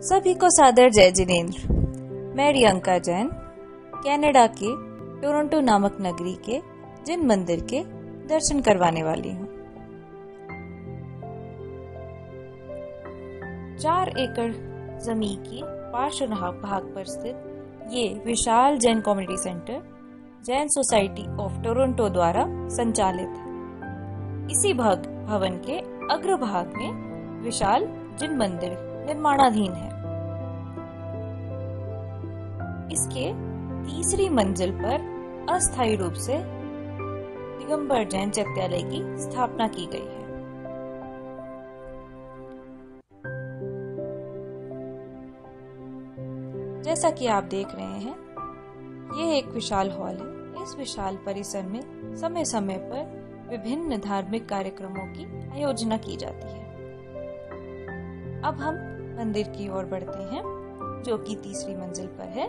सभी को सादर जय जिनेंद्र। मैं रियंका जैन कनाडा के टोरंटो नामक नगरी के जिन मंदिर के दर्शन करवाने वाली हूँ। 4 एकड़ जमीन की पार्श्व भाग पर स्थित ये विशाल Jain community centre Jain society of Toronto द्वारा संचालित है। इसी भवन के अग्रभाग में विशाल जिन मंदिर निर्माणाधीन है। इसके तीसरी मंजिल पर अस्थायी रूप से दिगंबर जैन चैत्यालय की स्थापना की गई है। जैसा कि आप देख रहे हैं, यह एक विशाल हॉल है। इस विशाल परिसर में समय समय पर विभिन्न धार्मिक कार्यक्रमों की आयोजना की जाती है। अब हम मंदिर की ओर बढ़ते हैं, जो कि तीसरी मंजिल पर है।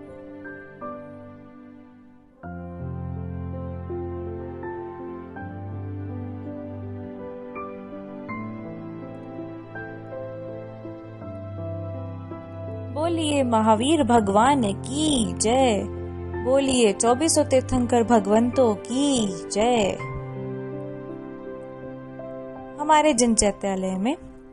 बोलिए महावीर भगवान की जय। बोलिए 24 तीर्थंकर भगवंतों की जय। हमारे जिन चैत्यालय में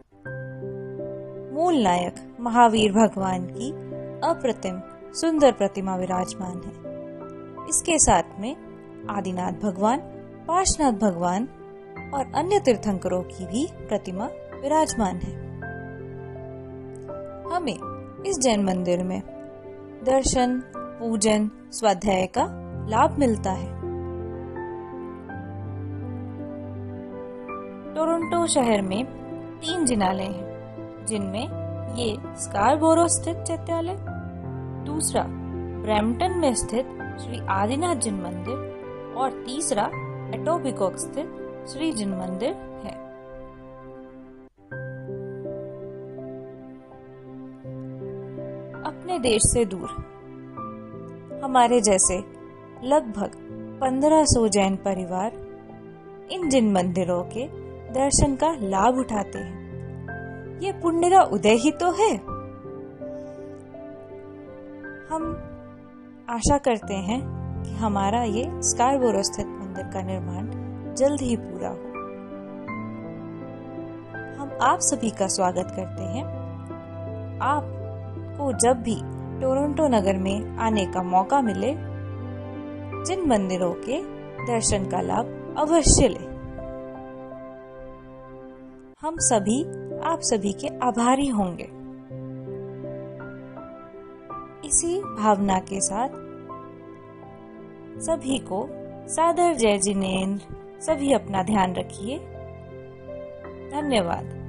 मूल नायक महावीर भगवान की अप्रतिम सुंदर प्रतिमा विराजमान है। इसके साथ में आदिनाथ भगवान, पार्श्वनाथ भगवान और अन्य तीर्थंकरों की भी प्रतिमा विराजमान है। हमें इस जैन मंदिर में दर्शन, पूजन, स्वाध्याय का लाभ मिलता है। टोरंटो शहर में 3 जिनालय हैं, जिनमें ये स्कारबोरो स्थित चैत्यालय, दूसरा ब्रैम्पटन में स्थित श्री आदिनाथ जिन मंदिर और तीसरा एटोबिकोक स्थित श्री जिन मंदिर है। अपने देश से दूर हमारे जैसे लगभग 1500 जैन परिवार इन जिन मंदिरों के दर्शन का लाभ उठाते हैं। ये पुण्य का उदय ही तो है। हम आशा करते हैं कि हमारा ये स्कारबोरो स्थित मंदिर का निर्माण जल्द ही पूरा हो। हम आप सभी का स्वागत करते हैं। आपको जब भी टोरंटो नगर में आने का मौका मिले, जिन मंदिरों के दर्शन का लाभ अवश्य लें। हम सभी आप सभी के आभारी होंगे। इसी भावना के साथ सभी को सादर जय जिनेंद्र। सभी अपना ध्यान रखिए। धन्यवाद।